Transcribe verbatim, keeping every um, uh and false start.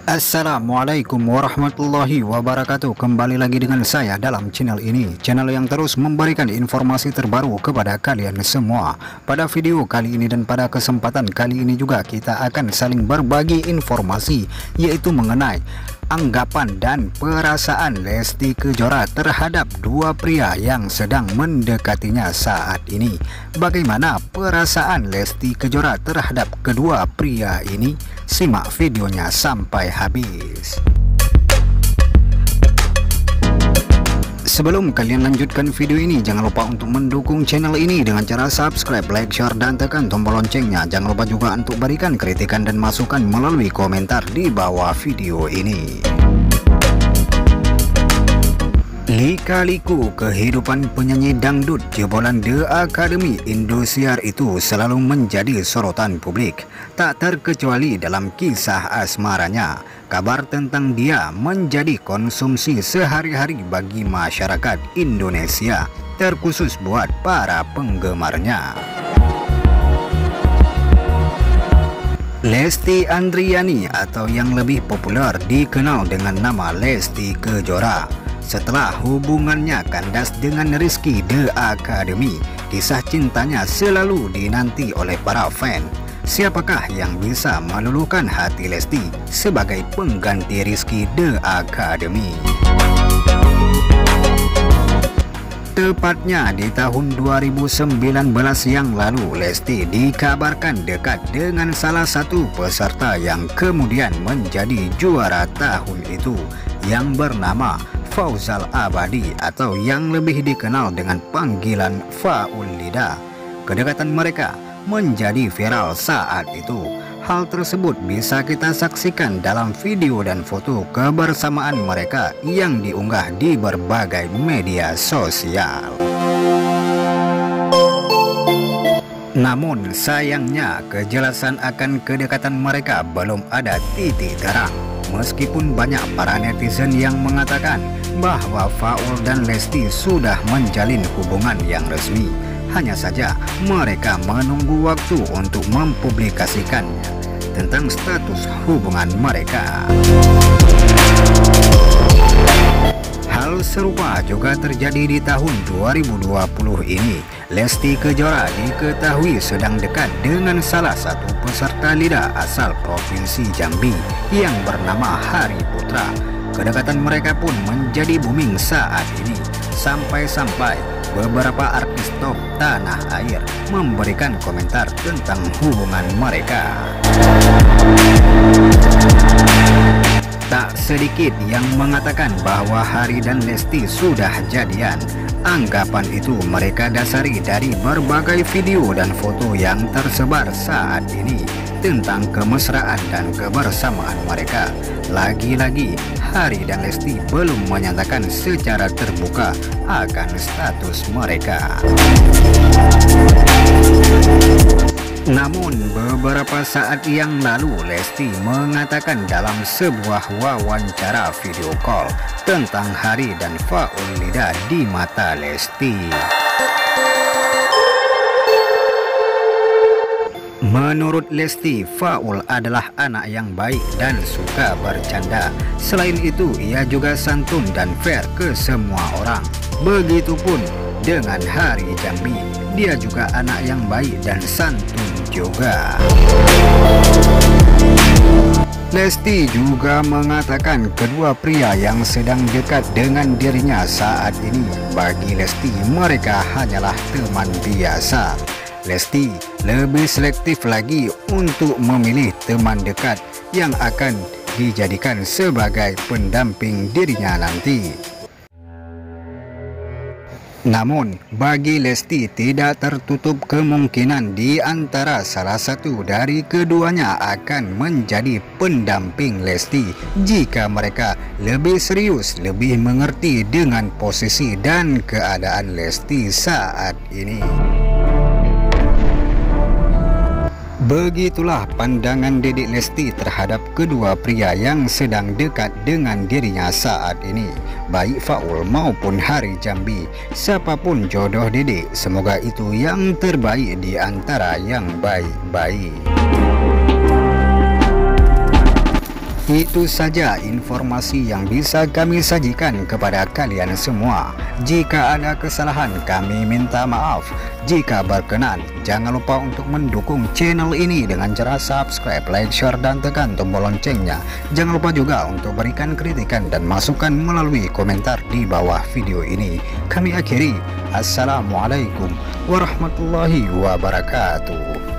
Assalamualaikum warahmatullahi wabarakatuh. Kembali lagi dengan saya dalam channel ini, channel yang terus memberikan informasi terbaru kepada kalian semua. Pada video kali ini dan pada kesempatan kali ini juga kita akan saling berbagi informasi, yaitu mengenai anggapan dan perasaan Lesti Kejora terhadap dua pria yang sedang mendekatinya saat ini. Bagaimana perasaan Lesti Kejora terhadap kedua pria ini? Simak videonya sampai habis. Sebelum kalian lanjutkan video ini, jangan lupa untuk mendukung channel ini dengan cara subscribe, like, share, dan tekan tombol loncengnya. Jangan lupa juga untuk berikan kritikan dan masukan melalui komentar di bawah video ini. Lika-liku kehidupan penyanyi dangdut jebolan The Academy Indosiar itu selalu menjadi sorotan publik, tak terkecuali dalam kisah asmaranya. Kabar tentang dia menjadi konsumsi sehari-hari bagi masyarakat Indonesia, terkhusus buat para penggemarnya. Lesti Andriani atau yang lebih populer dikenal dengan nama Lesti Kejora, setelah hubungannya kandas dengan Rizky The Academy, kisah cintanya selalu dinanti oleh para fan. Siapakah yang bisa meluluhkan hati Lesti sebagai pengganti Rizky The Academy? Tepatnya di tahun dua ribu sembilan belas yang lalu, Lesti dikabarkan dekat dengan salah satu peserta yang kemudian menjadi juara tahun itu, yang bernama Fauzal Abadi atau yang lebih dikenal dengan panggilan Faul Lida. Kedekatan mereka menjadi viral saat itu. Hal tersebut bisa kita saksikan dalam video dan foto kebersamaan mereka yang diunggah di berbagai media sosial. Namun sayangnya kejelasan akan kedekatan mereka belum ada titik terang. Meskipun banyak para netizen yang mengatakan bahwa Faul dan Lesti sudah menjalin hubungan yang resmi, hanya saja mereka menunggu waktu untuk mempublikasikannya tentang status hubungan mereka. Hal serupa juga terjadi di tahun dua ribu dua puluh ini. Lesti Kejora diketahui sedang dekat dengan salah satu peserta lidah asal Provinsi Jambi yang bernama Hari Putra. Kedekatan mereka pun menjadi booming saat ini, sampai-sampai beberapa artis top tanah air memberikan komentar tentang hubungan mereka. Tak sedikit yang mengatakan bahwa Hari dan Lesti sudah jadian. Anggapan itu mereka dasari dari berbagai video dan foto yang tersebar saat ini tentang kemesraan dan kebersamaan mereka. Lagi-lagi, Hari dan Lesti belum menyatakan secara terbuka akan status mereka. Namun beberapa saat yang lalu Lesti mengatakan dalam sebuah wawancara video call tentang Hari dan Faul Lida di mata Lesti. Menurut Lesti, Faul adalah anak yang baik dan suka bercanda. Selain itu, ia juga santun dan fair ke semua orang. Begitupun dengan Hari Jambi, dia juga anak yang baik dan santun juga. Lesti juga mengatakan kedua pria yang sedang dekat dengan dirinya saat ini, bagi Lesti mereka hanyalah teman biasa. Lesti lebih selektif lagi untuk memilih teman dekat yang akan dijadikan sebagai pendamping dirinya nanti. Namun, bagi Lesti tidak tertutup kemungkinan di antara salah satu dari keduanya akan menjadi pendamping Lesti jika mereka lebih serius, lebih mengerti dengan posisi dan keadaan Lesti saat ini. Begitulah pandangan Dedek Lesti terhadap kedua pria yang sedang dekat dengan dirinya saat ini, baik Faul maupun Hari Jambi. Siapapun jodoh Dedek, semoga itu yang terbaik di antara yang baik-baik. Itu saja informasi yang bisa kami sajikan kepada kalian semua. Jika ada kesalahan, kami minta maaf. Jika berkenan, jangan lupa untuk mendukung channel ini dengan cara subscribe, like, share, dan tekan tombol loncengnya. Jangan lupa juga untuk berikan kritikan dan masukan melalui komentar di bawah video ini. Kami akhiri. Assalamualaikum warahmatullahi wabarakatuh.